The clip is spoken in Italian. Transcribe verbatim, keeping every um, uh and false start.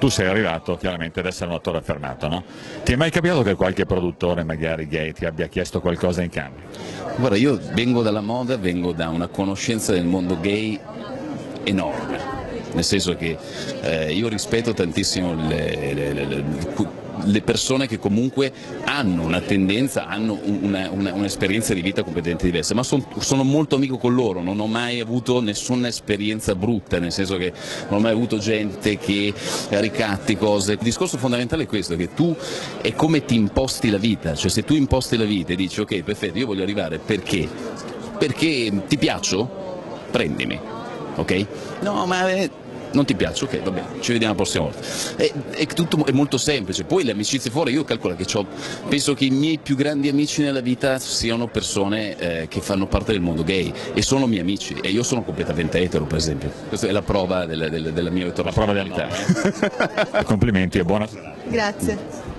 tu sei arrivato chiaramente ad essere un attore affermato, no? Ti è mai capitato che qualche produttore magari gay ti abbia chiesto qualcosa in cambio? Guarda, io vengo dalla moda, vengo da una conoscenza del mondo gay enorme, nel senso che eh, io rispetto tantissimo le, le, le, le le persone che comunque hanno una tendenza, hanno un'esperienza un di vita completamente diversa, ma son, sono molto amico con loro, non ho mai avuto nessuna esperienza brutta, nel senso che non ho mai avuto gente che ricatti cose. Il discorso fondamentale è questo, che tu è come ti imposti la vita, cioè se tu imposti la vita e dici ok perfetto io voglio arrivare perché? Perché ti piaccio? Prendimi, ok? No ma... Eh, non ti piace? Ok, va bene, ci vediamo la prossima volta. È, è tutto è molto semplice. Poi le amicizie fuori, io calcolo che ho, penso che i miei più grandi amici nella vita siano persone eh, che fanno parte del mondo gay e sono miei amici e io sono completamente etero, per esempio. Questa è la prova della, della, della mia eterosessualità. Complimenti e buona serata. Grazie.